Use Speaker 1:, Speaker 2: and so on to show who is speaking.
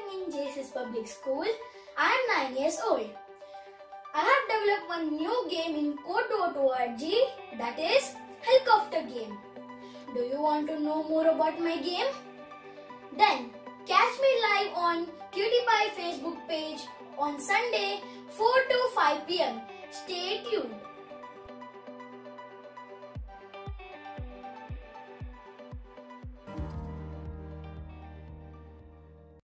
Speaker 1: studying in JSS Public School. I am 9 years old. I have developed one new game in Code.org, that is Helicopter game. Do you want to know more about my game? Then catch me live on QtPie Facebook page on Sunday 4 to 5 p.m. Stay tuned.